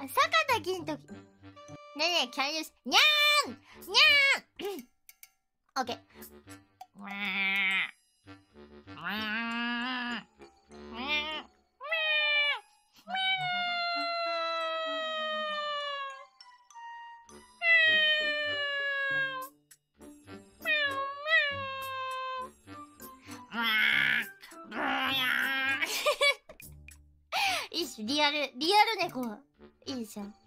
坂田金時。ねえねえ、can you... にゃーんにゃーんオッケー。いいっしょ、リアル猫。いいでしょ。